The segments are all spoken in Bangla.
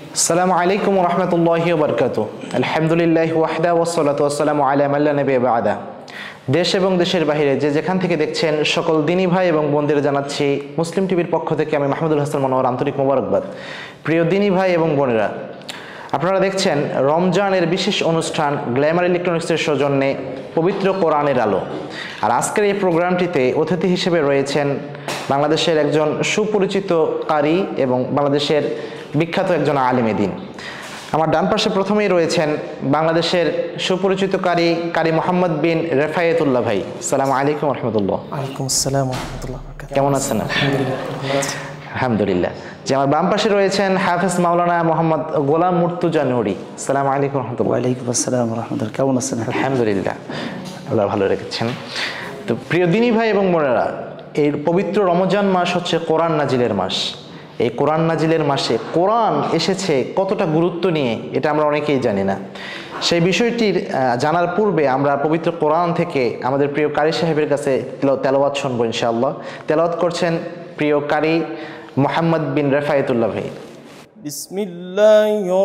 আসসালামু আলাইকুম ওয়া রাহমাতুল্লাহি ওয়া বারাকাতুহু। আলহামদুলিল্লাহি ওয়াহদা ওয়াসসালাতু ওয়াসসালামু আলা মান লা নাবিয়্যা বা'দা। দেশ এবং দেশের বাইরে যে যেখান থেকে দেখছেন সকল দিনী ভাই এবং বোনদের জানাচ্ছি মুসলিম টিভির পক্ষ থেকে আমি মাহমুদুল হাসান মনোয়ার আন্তরিক মোবারকবাদ। প্রিয় দিনী ভাই এবং বোনেরা, আপনারা দেখছেন রমজানের বিশেষ অনুষ্ঠান গ্ল্যামার ইলেকট্রনিক্সের সৌজন্যে পবিত্র কোরআনের আলো। আর আজকের এই প্রোগ্রামটিতে অতিথি হিসেবে রয়েছেন বাংলাদেশের একজন সুপরিচিত কারি এবং বাংলাদেশের বিখ্যাত একজন আলেমে দ্বীন। আমার ডান পাশে প্রথমেই রয়েছেন বাংলাদেশের সুপরিচিত কারি মোহাম্মদ বিন রেফায়েতুল্লাহ ভাই। আসসালামু আলাইকুম ওয়া রাহমাতুল্লাহ। ওয়ালাইকুম আসসালাম ওয়া রাহমাতুল্লাহ। কেমন আছেন? আলহামদুলিল্লাহ। যে আমার বাম পাশে রয়েছেন হাফেজ মাওলানা মোহাম্মদ গোলাম মুর্তুজা নুরি। আসসালামু আলাইকুম ওয়া রাহমাতুল্লাহ। ওয়ালাইকুম আসসালাম ওয়া রাহমাতুল্লাহ। কেমন আছেন? আলহামদুলিল্লাহ, আল্লাহ ভালো রেখেছেন। তো প্রিয় দিনী ভাই এবং বোনেরা, এই পবিত্র রমজান মাস হচ্ছে কোরআন নাজিলের মাস। এই কোরআন নাজিলের মাসে কোরআন এসেছে কতটা গুরুত্ব নিয়ে এটা আমরা অনেকেই জানি না। সেই বিষয়টির জানার পূর্বে আমরা পবিত্র কোরআন থেকে আমাদের প্রিয় কারি সাহেবের কাছে তেলাওয়াত শুনবো ইনশাআল্লাহ। তেলাওয়াত করছেন প্রিয় কারি মোহাম্মদ বিন রেফায়েতুল্লাহ ভাই। বিসমিল্লাহির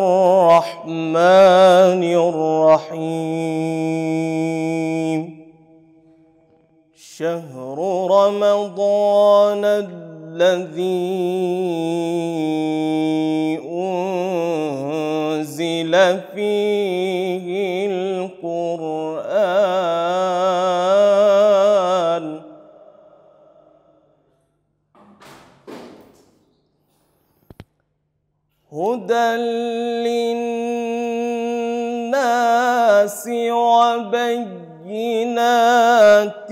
রহমানির রহিম। শাহরু রমাদান الذي أنزل فيه القرآن هدى للناس وبينات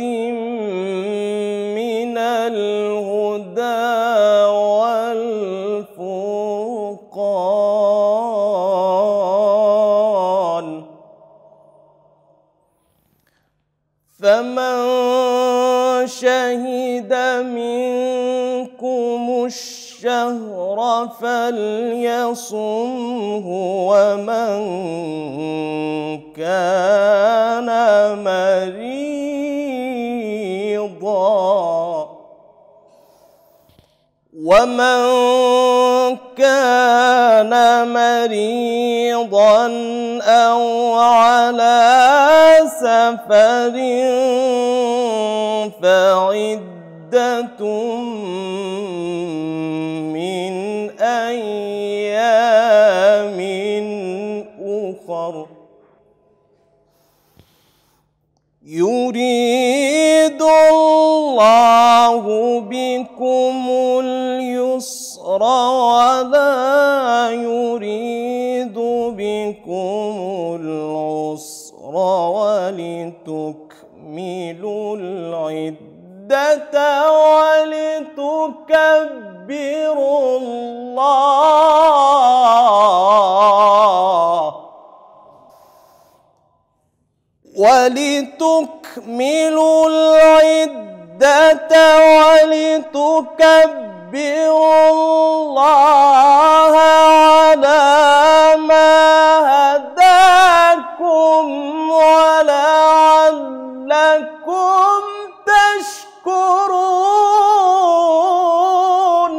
من الهدى والفرقان فمن شهد منكم الشهر فليصمه ومن كان مريضا أو على سفر فعدة من أيام أخر يريد الله بكم اليسر ولا يريد بكم العسر ولتكملوا العدة ولتكبروا الله ولتكملوا العدة ولتكبروا الله على ما هداكم ولعلكم تشكرون.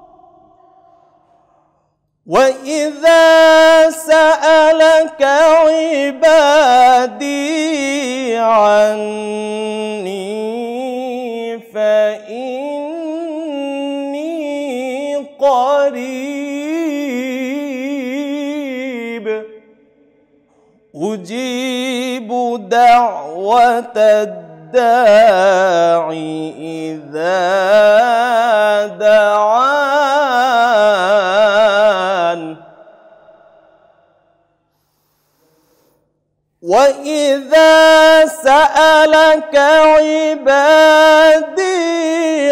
وإذا سألك عبادي عني فإني قريب أجيب دعوة الداعي إذا دعان. وإذا سألك عبادي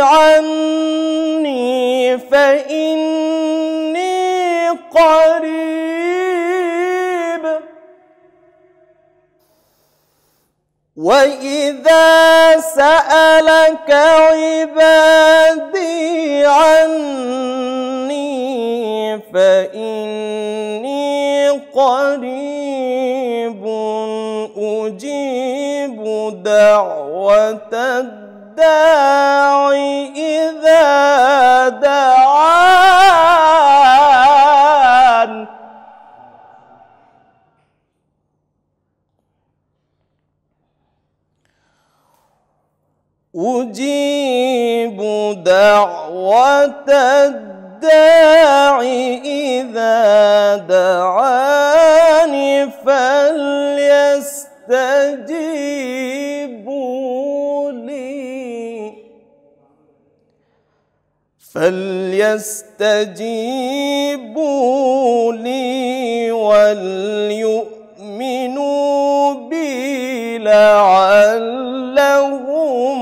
عني فإني قريب وإذا سألك عبادي عني فإني قريب أجيب دعوة الداعي إذا دعان. أجيب دعوة الداع إذا دعاني فليستجيبوا لي وليؤمنوا بي لعلهم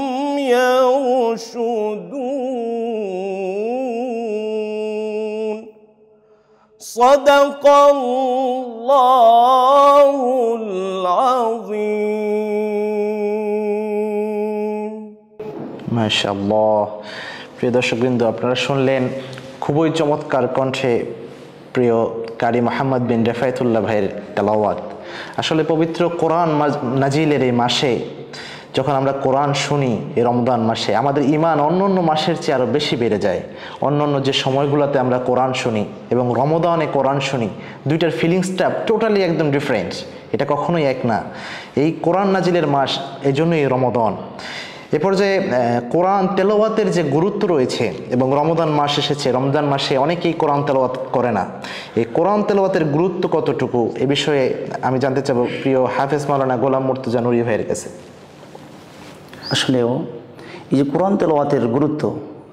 يرشدون. صدق الله العظيم. মাশাআল্লাহ। প্রিয় দর্শকবৃন্দ, আপনারা শুনলেন খুবই চমৎকার কণ্ঠে প্রিয় কারি মোহাম্মদ বিন রেফায়েতুল্লাহ ভাইয়ের তেলাওয়াত। আসলে পবিত্র কোরআন নাজিলের এই মাসে যখন আমরা কোরআন শুনি, এই রমজান মাসে আমাদের ঈমান অন্য অন্য মাসের চেয়ে আরও বেশি বেড়ে যায়। অন্য অন্য যে সময়গুলোতে আমরা কোরআন শুনি এবং রমজানে কোরআন শুনি, দুইটার ফিলিংসটা টোটালি একদম ডিফারেন্ট। এটা কখনোই এক না। এই কোরআন নাজিলের মাস, এই জন্যই রমজান। এ পর্যায়ে কোরআন তেলাওয়াতের যে গুরুত্ব রয়েছে, এবং রমজান মাস এসেছে, রমজান মাসে অনেকেই কোরআন তেলাওয়াত করে না। এই কোরআন তেলাওয়াতের গুরুত্ব কতটুকু, এ বিষয়ে আমি জানতে চাবো প্রিয় হাফেজ মাওলানা গোলাম মুর্তজা নুরি ভাইয়ের কাছে। আসলেও এই যে কোরআন তেলাওয়াতের গুরুত্ব,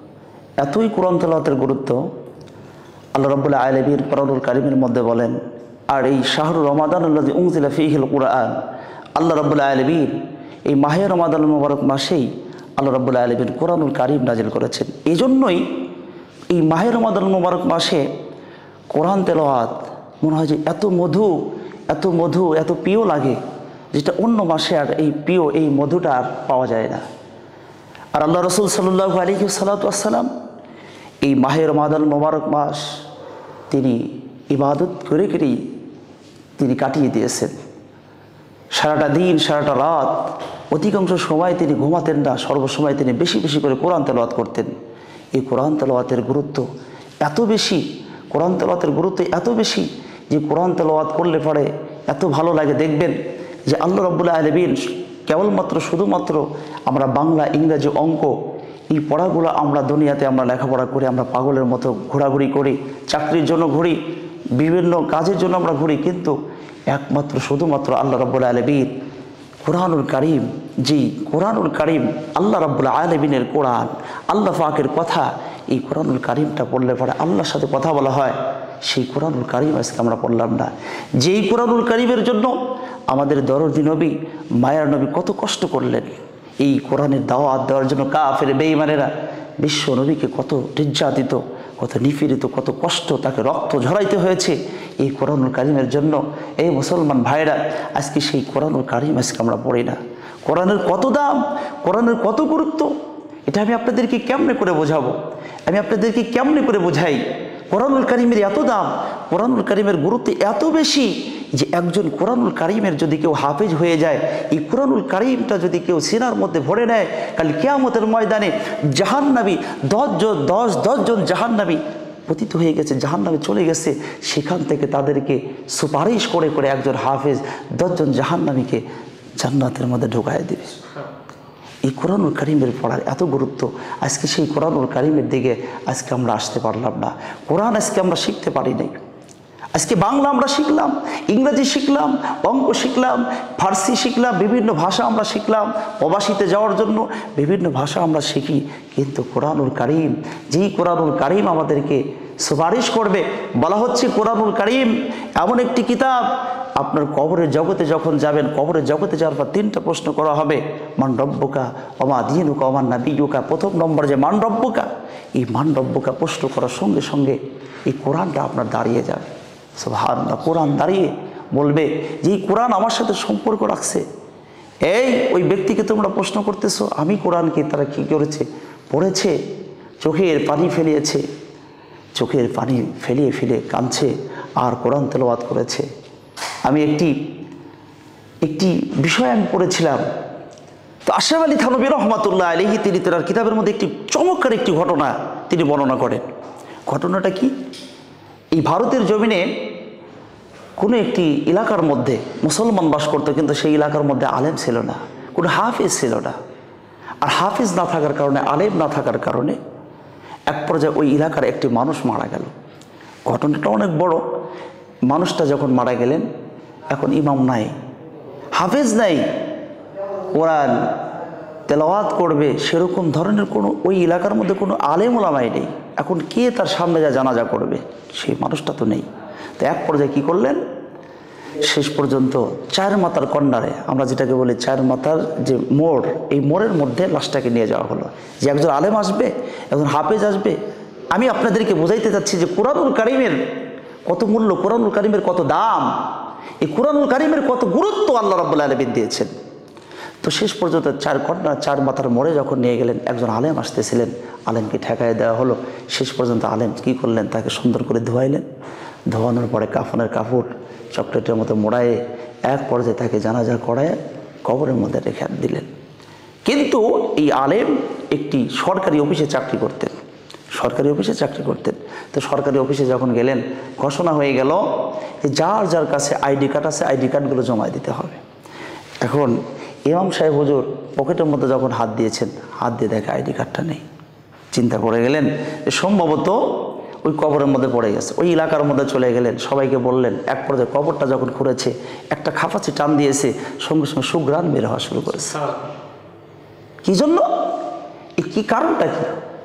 এতই কোরআন তেলাওয়াতের গুরুত্ব, আল্লাহ রাব্বুল আলামিন কোরআনুল কারীমের মধ্যে বলেন, আর এই শাহরুর রমাদানুল্লাযী উনজিলা ফীহিল কুরআন, আল্লাহ রাব্বুল আলামিন এই মাহে রমাদানুল মুবারক মাসেই আল্লাহ রাব্বুল আলামিন কোরআনুল কারীম নাজিল করেছেন। এই জন্যই এই মাহে রমাদানুল মুবারক মাসে কোরআন তেলাওয়াত মনে হয় যে এত মধু, এত মধু, এত প্রিয় লাগে, যেটা অন্য মাসে আর এই প্রিয়, এই মধুটা আর পাওয়া যায় না। আর আল্লাহ রাসূল সাল্লাল্লাহু আলাইহি ওয়াসাল্লাম এই মাহে রমাদানুল মুবারক মাস তিনি ইবাদত করে করেই তিনি কাটিয়ে দিয়েছেন। সারাটা দিন, সারাটা রাত, অধিকাংশ সময় তিনি ঘুমাতেন না, সর্বসময় তিনি বেশি বেশি করে কোরআন তেলাওয়াত করতেন। এই কোরআন তেলাওয়াতের গুরুত্ব এত বেশি, কোরআন তেলাওয়াতের গুরুত্ব এত বেশি যে কোরআন তেলাওয়াত করলে পরে এত ভালো লাগে। দেখবেন যে আল্লাহ রাব্বুল আলামিন কেবলমাত্র শুধুমাত্র আমরা বাংলা, ইংরাজি, অঙ্ক এই পড়াগুলো আমরা দুনিয়াতে আমরা লেখাপড়া করি, আমরা পাগলের মতো ঘোরাঘুরি করি, চাকরির জন্য ঘুরি, বিভিন্ন কাজের জন্য আমরা ঘুরি, কিন্তু একমাত্র শুধুমাত্র আল্লাহ রাব্বুল আলামিন কোরআনুল কারীম, জি কোরআনুল কারীম, আল্লাহ রাব্বুল আলামিনের কোরআন, আল্লাহ পাকের কথা, এই কোরআনুল কারীমটা পড়লে পরে আল্লাহর সাথে কথা বলা হয়। সেই কোরআনুল কারীম আজকে আমরা পড়লাম না। যেই কোরআনুল কারীমের জন্য আমাদের দরদি নবী, মায়ার নবী কত কষ্ট করলেন এই কোরআনের দাওয়াত দেওয়ার জন্য। কাফের বেঈমানেরা বিশ্ব নবীকে কত নির্যাতিত, কত নিপীড়িত, কত কষ্ট, তাকে রক্ত ঝরাইতে হয়েছে এই কোরআনুল কারীমের জন্য। এই মুসলমান ভাইরা, আজকে সেই কোরআনুল কারীম আজকে আমরা পড়ি না। কোরআনের কত দাম, কোরআনের কত গুরুত্ব, এটা আমি আপনাদেরকে কেমনে করে বোঝাবো, আমি আপনাদেরকে কেমনে করে বোঝাই। কোরআনুল কারীমের এত দাম, কোরআনুল কারীমের গুরুত্ব এত বেশি যে একজন কোরআনুল কারীমের যদি কেউ হাফেজ হয়ে যায়, এই কোরআনুল কারীমটা যদি কেউ সিনার মধ্যে ভরে নেয়, কাল কিয়ামতের ময়দানে জাহান্নামী 10 জন জাহান্নামী পতিত হয়ে গেছে, জাহান্নামে চলে গেছে, সেখান থেকে তাদেরকে সুপারিশ করে করে একজন হাফেজ 10 জন জাহান্নামীকে জান্নাতের মধ্যে ঢুকায় দেবে। এই কোরআনুল কারীমের পড়ার এত গুরুত্ব, আজকে সেই কোরআনুল কারীমের দিকে আজকে আমরা আসতে পারলাম না। কোরআন আজকে আমরা শিখতে পারি নাই। আজকে বাংলা আমরা শিখলাম, ইংরেজি শিখলাম, অঙ্ক শিখলাম, ফার্সি শিখলাম, বিভিন্ন ভাষা আমরা শিখলাম, প্রবাসীতে যাওয়ার জন্য বিভিন্ন ভাষা আমরা শিখি, কিন্তু কোরআনুল কারীম, যেই কোরআনুল কারীম আমাদেরকে সুপারিশ করবে, বলা হচ্ছে কোরআনুল কারীম এমন একটি কিতাব, আপনার কবরের জগতে যখন যাবেন, কবরের জগতে যাওয়ার পর 3টা প্রশ্ন করা হবে, মান রব্বুকা ওমা দীনুকা ওমা নাবিয়ুকা। প্রথম নম্বর যে মান রব্বুকা, এই মান রব্বুকা প্রশ্ন করার সঙ্গে সঙ্গে এই কোরআনটা আপনার দাঁড়িয়ে যাবে। সুবহানাল্লাহ, কোরআন দাঁড়িয়ে বলবে যে এই কোরআন আমার সাথে সম্পর্ক রাখছে। এই ওই ব্যক্তিকে তোমরা প্রশ্ন করতেছো, আমি কোরআনকে তারা কী করেছে, পড়েছে, চোখের পানি ফেলিয়েছে, চোখের পানি ফেলিয়ে ফেলে কাঁদছে আর কোরআন তেলাওয়াত করেছে। আমি একটি বিষয় আমি পড়েছিলাম, তো আশরাফ আলী থানভী রহমাতুল্লাহ আলাইহি তিনি তার কিতাবের মধ্যে একটি চমৎকার একটি ঘটনা তিনি বর্ণনা করেন। ঘটনাটা কি, এই ভারতের জমিনে কোনো একটি এলাকার মধ্যে মুসলমান বাস করতো, কিন্তু সেই এলাকার মধ্যে আলেম ছিল না, কোনো হাফেজ ছিল না। আর হাফিজ না থাকার কারণে, আলেম না থাকার কারণে এক পর্যায়ে ওই এলাকার একটি মানুষ মারা গেল। ঘটনাটা অনেক বড়। মানুষটা যখন মারা গেলেন, এখন ইমাম নাই, হাফেজ নাই, কোরআন তেলাওয়াত করবে সেরকম ধরনের কোনো ওই এলাকার মধ্যে কোনো আলেম ওলামাই নেই। এখন কে তার সামনে যা জানাজা করবে? সেই মানুষটা তো নেই। তো এক পর্যায়ে কী করলেন, শেষ পর্যন্ত চার মাথার কর্নারে, আমরা যেটাকে বলি চার মাথার যে মোড়, এই মোড়ের মধ্যে লাশটাকে নিয়ে যাওয়া হলো। যে একজন আলেম আসবে, একজন হাফেজ আসবে। আমি আপনাদেরকে বোঝাইতে চাচ্ছি যে কোরআনুল কারিমের কত মূল্য, কোরআনুল কারিমের কত দাম, এই কোরআনুল কারিমের কত গুরুত্ব আল্লাহ রাব্বুল আলামিন দিয়েছেন। তো শেষ পর্যন্ত চার মাথার মোড়ে যখন নিয়ে গেলেন, একজন আলেম আসতেছিলেন, আলেমকে ঠেকায় দেওয়া হলো। শেষ পর্যন্ত আলেম কী করলেন, তাকে সুন্দর করে ধোয়াইলেন। ধোয়ানোর পরে কাফনের কাপড় চকলেটের মতো মোড়ায়ে এক পর্যায়ে তাকে জানাজা করায় কবরের মধ্যে রেখে দিলেন। কিন্তু এই আলেম একটি সরকারি অফিসে চাকরি করতেন, সরকারি অফিসে চাকরি করতেন। তো সরকারি অফিসে যখন গেলেন, ঘোষণা হয়ে গেল যে যার যার কাছে আইডি কার্ড আছে আইডি কার্ডগুলো জমা দিতে হবে। এখন ইমাম সাহেব হুজুর পকেটের মধ্যে যখন হাত দিয়েছেন, হাত দিয়ে দেখে আইডি কার্ডটা নেই। চিন্তা করে গেলেন যে সম্ভবত ওই কবরের মধ্যে পড়ে গেছে। ওই এলাকার মধ্যে চলে গেলেন, সবাইকে বললেন। এক পর্যায়ে কবরটা যখন খুঁড়েছে, একটা খাপাচি টান দিয়েছে, সঙ্গে সঙ্গে সুঘ্রাণ বের হওয়া শুরু করেছে। কি জন্য? কি কারণটা কি?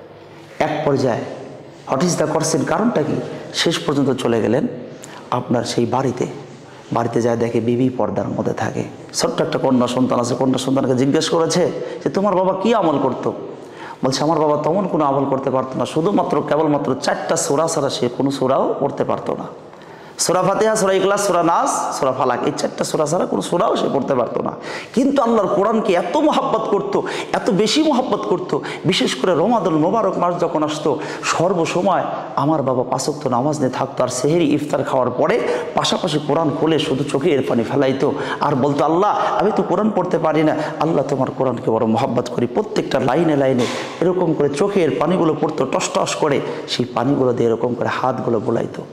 এক পর্যায়ে হটিস্তা করছেন, কারণটা কি? শেষ পর্যন্ত চলে গেলেন আপনার সেই বাড়িতে যায় দেখে বিবি পর্দার মধ্যে থাকে। ছোট্ট একটা কন্যা সন্তান আছে। কন্যা সন্তানকে জিজ্ঞেস করেছে যে তোমার বাবা কি আমল করতো? বলছে আমার বাবা তেমন কোনো আমল করতে পারতো না, শুধুমাত্র কেবলমাত্র 4টা সূরা ছাড়া সে কোনো সূরাও পড়তে পারতো না। সূরা ফাতিহা, সূরা ইখলাস, সূরা নাস, সূরা ফালাক, এই 4টা সূরা ছাড়া কোনো সূরাও সে পড়তে পারতো না। কিন্তু আল্লাহর কোরআনকে এত মহব্বত করতো, এত বেশি মহব্বত করতো, বিশেষ করে রমাদান মোবারক মাস যখন আসতো, সর্বসময় আমার বাবা 5 ওয়াক্ত নামাজ নিয়ে থাকতো। আর সেহরি ইফতার খাওয়ার পরে পাশাপাশি কোরআন খুলে শুধু চোখের পানি ফেলাইতো আর বলতো, আল্লাহ আমি তো কোরআন পড়তে পারি না, আল্লাহ তোমার কোরআনকে বড় মহব্বত করি। প্রত্যেকটা লাইনে লাইনে এরকম করে চোখের পানিগুলো পড়তো, টস টস করে। সেই পানিগুলো দিয়ে এরকম করে হাতগুলো বোলাইতো।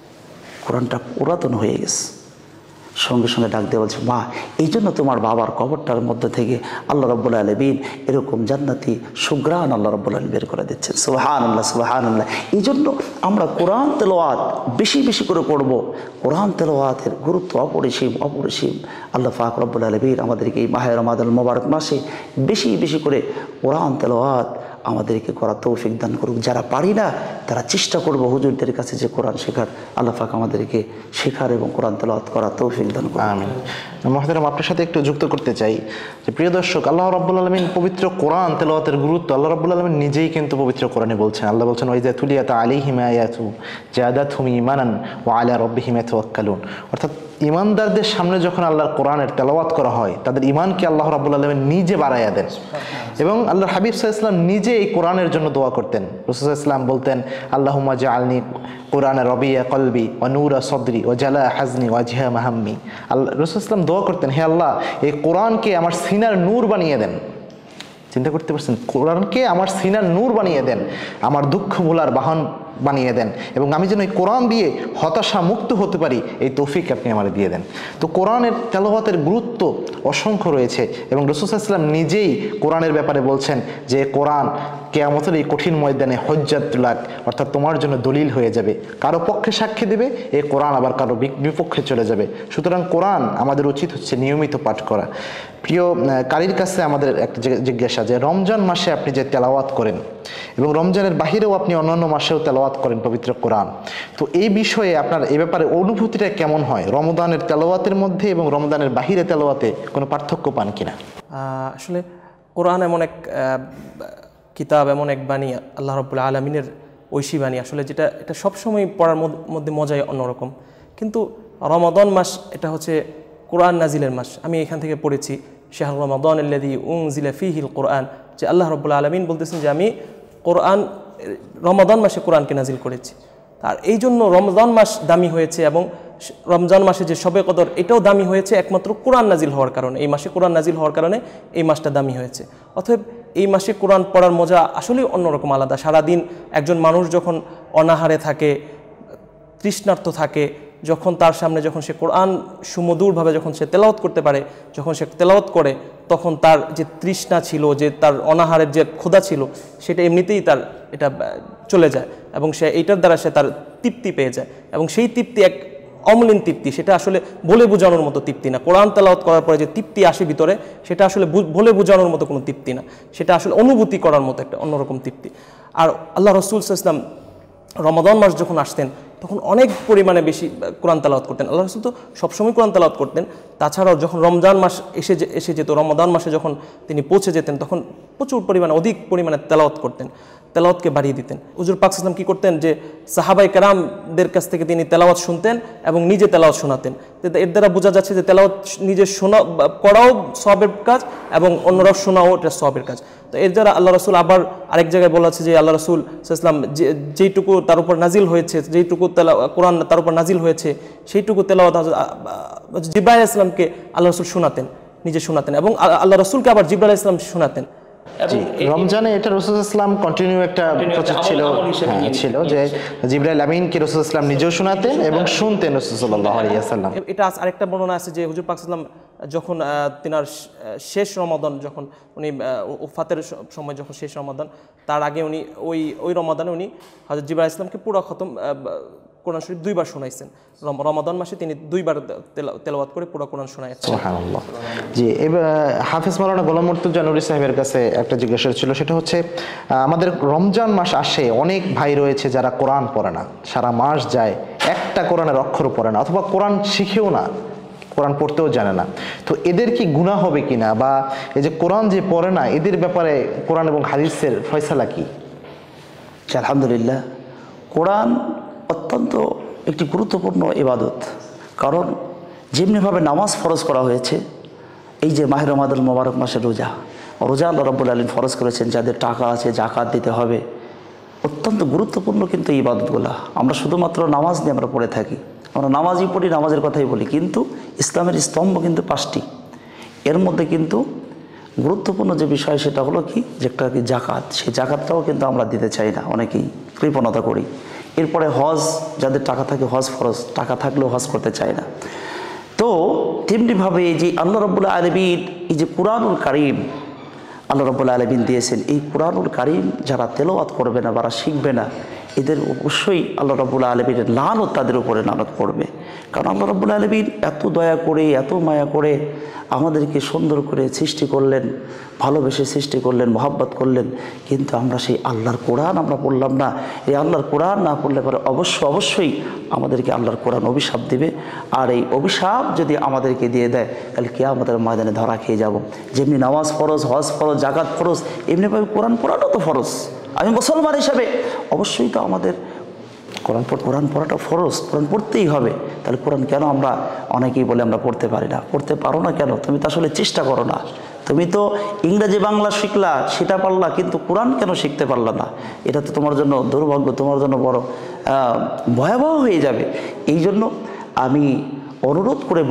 কোরআনটা পুরাতন হয়ে গেছে। সঙ্গে সঙ্গে ডাক দিয়ে বলছে, মা এই জন্য তোমার বাবার কবরটার মধ্যে থেকে আল্লাহ রাব্বুল আলামিন এরকম জান্নাতি সুঘ্রাণ আল্লাহ রাব্বুল আলামিন বের করে দিচ্ছেন। সুবহানাল্লাহ, সুবহানাল্লাহ। এই জন্য আমরা কোরআন তেলাওয়াত বেশি বেশি করে পড়ব। কোরআন তেলাওয়াতের গুরুত্ব অপরিসীম, অপরিসীম। আল্লাহ পাক রব্বুল আলামিন আমাদেরকে এই মাহে রমাদানুল মুবারক মাসে বেশি বেশি করে কোরআন তেলাওয়াত আমাদেরকে করা তৌফিক দান করুক। যারা পারি না তারা চেষ্টা করব হুজুরদের কাছে যে কোরআন শেখার। আল্লাহ পাক আমাদেরকে শেখার এবং কোরআন তেলাওয়াত করা তৌফিক দান করুন। আমিন। মুহতারাম, আপনার সাথে একটু যুক্ত করতে চাই যে প্রিয় দর্শক, আল্লাহ রাব্বুল আলামিন পবিত্র কোরআন তেলাওয়াতের গুরুত্ব আল্লাহ রাব্বুল আলামিন নিজেই কিন্তু পবিত্র কোরআনে বলছেন। আল্লাহ বলছেন, ওয়াইযা তুলিয়াত আলাইহিম আয়াতু জাদাতহুম ঈমানান ওয়া আলা রাব্বিহিম ইয়াতাওয়াক্কালুন। অর্থাৎ ইমানদারদের সামনে যখন আল্লাহর কোরআনের তেলাওয়াত করা হয়, তাদের ঈমানকে আল্লাহ রাব্বুল আলামিন নিজে বাড়াইয়া দেন। এবং আল্লাহর হাবিব সাল্লাল্লাহু আলাইহি ওয়াসাল্লাম নিজে এই কোরআনের জন্য দোয়া করতেন। রাসূল সাল্লাল্লাহু আলাইহি ওয়াসাল্লাম বলতেন, আল্লাহুম্মা জাআলনি কোরআনা রবিয়া কলবি ওয়া নূরা সদরি ওয়া জালা হাজনি ওয়া জিহা মাহাম্মি। আল্লাহ রাসূল সাল্লাল্লাহু আলাইহি ওয়াসাল্লাম দোয়া করতেন, হে আল্লাহ এই কোরআনকে আমার সিনার নূর বানিয়ে দেন। চিন্তা করতে পারছেন, কোরআনকে আমার সিনার নূর বানিয়ে দেন, আমার দুঃখ ভোলার বাহন বানিয়ে দেন, এবং আমি যেন এই কোরআন দিয়ে হতাশা মুক্ত হতে পারি, এই তৌফিক আপনি আমার দিয়ে দেন। তো কোরআনের তেলাওয়াতের গুরুত্ব অসংখ্য রয়েছে এবং রাসূল সাল্লাল্লাহু আলাইহি ওয়াসাল্লাম নিজেই কোরআনের ব্যাপারে বলছেন যে কোরআন কিয়ামতের এই কঠিন ময়দানে হুজ্জাতুল লাক, অর্থাৎ তোমার জন্য দলিল হয়ে যাবে। কারো পক্ষে সাক্ষী দেবে এই কোরআন, আবার কারো বিপক্ষে চলে যাবে। সুতরাং কোরআন আমাদের উচিত হচ্ছে নিয়মিত পাঠ করা। প্রিয় কারির কাছে আমাদের একটা জিজ্ঞাসা যে রমজান মাসে আপনি যে তেলাওয়াত করেন এবং রমজানের বাহিরেও আপনি অন্যান্য মাসেও তেলাওয়াত করেন পবিত্র কোরআন, তো এই বিষয়ে আপনার এই ব্যাপারে অনুভূতিটা কেমন হয়? রমজানের তেলাওয়াতের মধ্যে এবং রমজানের বাহিরে তেলাওয়াতে কোনো পার্থক্য পান কিনা? আসলে কোরআন এমন এক কিতাব, এমন এক বাণী, আল্লাহ রাব্বুল আলামিনের ঐশী বাণী আসলে, যেটা এটা সবসময় পড়ার মধ্যে মজাই অন্যরকম। কিন্তু রমাদান মাস এটা হচ্ছে কোরআন নাজিলের মাস। আমি এখান থেকে পড়েছি শাহরু রমাদান আল্লাযী উনজিলা ফীহিল কোরআন, যে আল্লাহ রাব্বুল আলামিন বলতেছেন যে আমি কোরআন রমাদান মাসে কোরআনকে নাজিল করেছি। আর এই জন্য রমজান মাস দামি হয়েছে এবং রমজান মাসে যে শবে কদর এটাও দামি হয়েছে একমাত্র কোরআন নাজিল হওয়ার কারণে। এই মাসে কোরআন নাজিল হওয়ার কারণে এই মাসটা দামি হয়েছে। অতএব এই মাসে কোরআন পড়ার মজা আসলেই অন্যরকম, আলাদা। সারাদিন একজন মানুষ যখন অনাহারে থাকে, তৃষ্ণার্ত থাকে, যখন তার সামনে যখন সে কোরআন সুমধুরভাবে যখন সে তেলাওয়াত করতে পারে, যখন সে তেলাওয়াত করে, তখন তার যে তৃষ্ণা ছিল, যে তার অনাহারের যে ক্ষুধা ছিল, সেটা এমনিতেই তার এটা চলে যায় এবং সে এইটার দ্বারা সে তার তৃপ্তি পেয়ে যায়। এবং সেই তৃপ্তি এক অমলিন তৃপ্তি, সেটা আসলে বলে বোঝানোর মতো তৃপ্তি না। কোরআন তেলাওয়াত করার পরে যে তৃপ্তি আসে ভিতরে, সেটা আসলে বলে বোঝানোর মতো কোনো তৃপ্তি না, সেটা আসলে অনুভূতি করার মতো একটা অন্যরকম তৃপ্তি। আর আল্লাহ রাসূল সাল্লাল্লাহু আলাইহি ওয়াসাল্লাম রমাদান মাস যখন আসতেন তখন অনেক পরিমাণে বেশি কোরআন তেলাওয়াত করতেন। আল্লাহ রাসূল তো সবসময় কোরআন তেলাওয়াত করতেন, তাছাড়াও যখন রমজান মাস এসে যেত, রমাদান মাসে যখন তিনি পৌঁছে যেতেন, তখন প্রচুর পরিমাণে অধিক পরিমাণে তেলাওয়াত করতেন, তেলাওয়াতকে বাড়িয়ে দিতেন। হুজুর পাক সাল্লাল্লাহু আলাইহি ওয়াসাল্লাম কী করতেন, যে সাহাবায়ে কেরামদের কাছ থেকে তিনি তেলাওয়াত শুনতেন এবং নিজে তেলাওয়াত শোনাতেন। এর দ্বারা বোঝা যাচ্ছে যে তেলাওয়াত নিজে শোনা করাও সওয়াবের কাজ এবং অন্যরাও শোনাও এটা সওয়াবের কাজ। তো এর দ্বারা আল্লাহ রাসূল আবার আরেক জায়গায় বলা আছে যে আল্লাহ রাসূল সাল্লাল্লাহু আলাইহি ওয়াসাল্লাম যেইটুকু তার উপর নাজিল হয়েছে, যেইটুকু কোরআন তার উপর নাজিল হয়েছে, সেইটুকু তেলাওয়াত জিবরাইল আলাইহিস সালামকে আল্লাহ রাসূল শোনাতেন, নিজে শোনাতেন এবং আল্লাহ রাসূলকে আবার জিবরাইল আলাইহিস সালাম শোনাতেন। রমজানে এটা রাসূল সাল্লাল্লাহু আলাইহি ওয়াসাল্লাম কন্টিনিউ একটা প্রচেষ্টা ছিল যে জিবরাইল আমিনকে রাসূল সাল্লাল্লাহু আলাইহি ওয়াসাল্লাম নিজেও শোনাতেন এবং শুনতেন রাসূল সাল্লাল্লাহু আলাইহি ওয়াসাল্লাম। এটা আরেকটা বর্ণনা আছে যে হুজুর পাক সাল্লাল্লাহু আলাইহি ওয়াসাল্লাম যখন তিনার শেষ রমাদান, যখন উনি ওফাতের সময়, যখন শেষ রমাদান, তার আগে উনি ওই রমাদানে উনি হযরত জিবরাইল আলাইহিস সালামকে পুরো খতম কোরআন শরীফ 2 বার শোনাইছেন। রমাদান মাসে তিনি 2 বার তেলাওয়াত করে পুরো কোরআন শোনাইছেন। সুবহানাল্লাহ। জি, এবার হাফেজ মাওলানা গোলাম মুর্তজা নূরী সাহেবের কাছে একটা জিজ্ঞাসা ছিল, সেটা হচ্ছে আমাদের রমজান মাস আসে, অনেক ভাই রয়েছে যারা কোরআন পড়ে না, সারা মাস যায় একটা কোরআনের অক্ষরও পড়ে না, অথবা কোরআন শিখেও না, কোরআন পড়তেও জানে না। তো এদের কি গুনাহ হবে কিনা, বা এই যে কোরআন যে পড়ে না, এদের ব্যাপারে কোরআন এবং হাদিসের ফয়সালা কি? আলহামদুলিল্লাহ, কোরআন অত্যন্ত একটি গুরুত্বপূর্ণ ইবাদত। কারণ যেমনিভাবে নামাজ ফরজ করা হয়েছে, এই যে মাহে রমাদানুল মোবারক মাসের রোজা আল্লাহ রাব্বুল আলামিন ফরজ করেছেন, যাদের টাকা আছে যাকাত দিতে হবে, অত্যন্ত গুরুত্বপূর্ণ কিন্তু ইবাদতগুলো। আমরা শুধুমাত্র নামাজ নিয়ে আমরা পড়ে থাকি, আমরা নামাজই পড়ি, নামাজের কথাই বলি, কিন্তু ইসলামের স্তম্ভ কিন্তু 5টি। এর মধ্যে কিন্তু গুরুত্বপূর্ণ যে বিষয় সেটা হলো কি, যে একটা কি জাকাত, সেই জাকাতটাও কিন্তু আমরা দিতে চাই না, অনেকেই কৃপণতা করি। এরপরে হজ, যাদের টাকা থাকে হজ ফরজ, টাকা থাকলেও হজ করতে চায় না। তো তেমনিভাবে এই যে আল্লাহ রাব্বুল আলামিন এই যে কুরআনুল কারীম আল্লাহ রাব্বুল আলামিন দিয়েছেন, এই কুরআনুল কারীম যারা তেলাওয়াত করবে না, যারা শিখবে না, এদের অবশ্যই আল্লাহ রাব্বুল আলামিনের লানত তাদের উপরে লানত পড়বে। কারণ আল্লাহ রাব্বুল আলামিন এত দয়া করে, এত মায়া করে আমাদেরকে সুন্দর করে সৃষ্টি করলেন, ভালোবেসে সৃষ্টি করলেন, মহাব্বত করলেন, কিন্তু আমরা সেই আল্লাহর কোরআন আমরা পড়লাম না। এই আল্লাহর কোরআন না পড়লে পরে অবশ্যই আমাদেরকে আল্লাহর কোরআন অভিশাপ দিবে। আর এই অভিশাপ যদি আমাদেরকে দিয়ে দেয়, তাহলে কিয়ামতের ময়দানে ধরা খেয়ে যাব। যেমনি নামাজ ফরজ, হজ ফরজ, জাকাত ফরজ, এমনিভাবে কোরআন পড়াটাও তো ফরজ। আমি মুসলমান হিসাবে অবশ্যই তো আমাদের কোরআন পড়াটা ফরজ, কোরআন পড়তেই হবে। তাহলে কোরআন কেন আমরা, অনেকেই বলে আমরা পড়তে পারি না, পড়তে পারো না কেন? তুমি তো আসলে চেষ্টা করো না। তুমি তো ইংরেজি বাংলা শিখলা, সেটা পারলা, কিন্তু কোরআন কেন শিখতে পারলা না? এটা তো তোমার জন্য দুর্ভাগ্য, তোমার জন্য বড় ভয়াবহ হয়ে যাবে। এই জন্য আমি অনুরোধ করে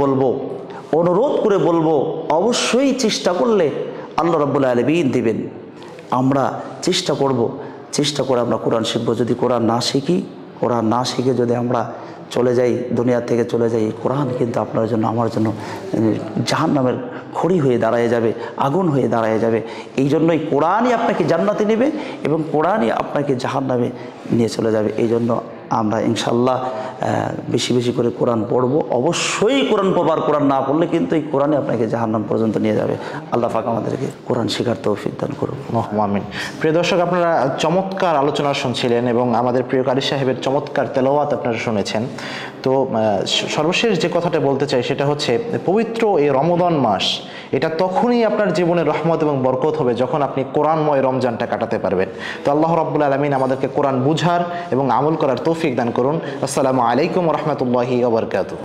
বলবো অবশ্যই চেষ্টা করলে আল্লাহ রাব্বুল আলামিন দিবেন। আমরা চেষ্টা করে আমরা কোরআন শিখবো। যদি কোরআন না শিখে যদি আমরা চলে যাই, দুনিয়া থেকে চলে যাই, কোরআন কিন্তু আপনার জন্য, আমার জন্য জাহান্নামের খড়ি হয়ে দাঁড়ায় যাবে, আগুন হয়ে দাঁড়ায় যাবে। এই জন্যই কোরআনই আপনাকে জান্নাতে নেবে এবং কোরআনই আপনাকে জাহান্নামে নিয়ে চলে যাবে। এই জন্য আমরা ইনশাল্লাহ বেশি বেশি করে কোরআন পড়ব। অবশ্যই কোরআন পড়বার, কোরআন না পড়লে কিন্তু এই কোরআনই আপনাকে জাহান্নাম পর্যন্ত নিয়ে যাবে। আল্লাহ পাক আমাদেরকে কোরআন শেখার তৌফিক দান করুন। আমিন। প্রিয় দর্শক, আপনারা চমৎকার আলোচনা শুনছিলেন এবং আমাদের প্রিয় কারি সাহেবের চমৎকার তেলাওয়াত আপনারা শুনেছেন। তো সর্বশেষ যে কথাটা বলতে চাই সেটা হচ্ছে, পবিত্র এই রমাদান মাস, এটা তখনই আপনার জীবনে রহমত এবং বরকত হবে যখন আপনি কোরআনময় রমজানটা কাটাতে পারবেন। তো আল্লাহ রাব্বুল আলামিন আমাদেরকে কোরআন বুঝার এবং আমল করার তৌফিক দান করুন। আসসালামু আলাইকুম ওয়া রাহমাতুল্লাহি ওয়া বারাকাতুহু।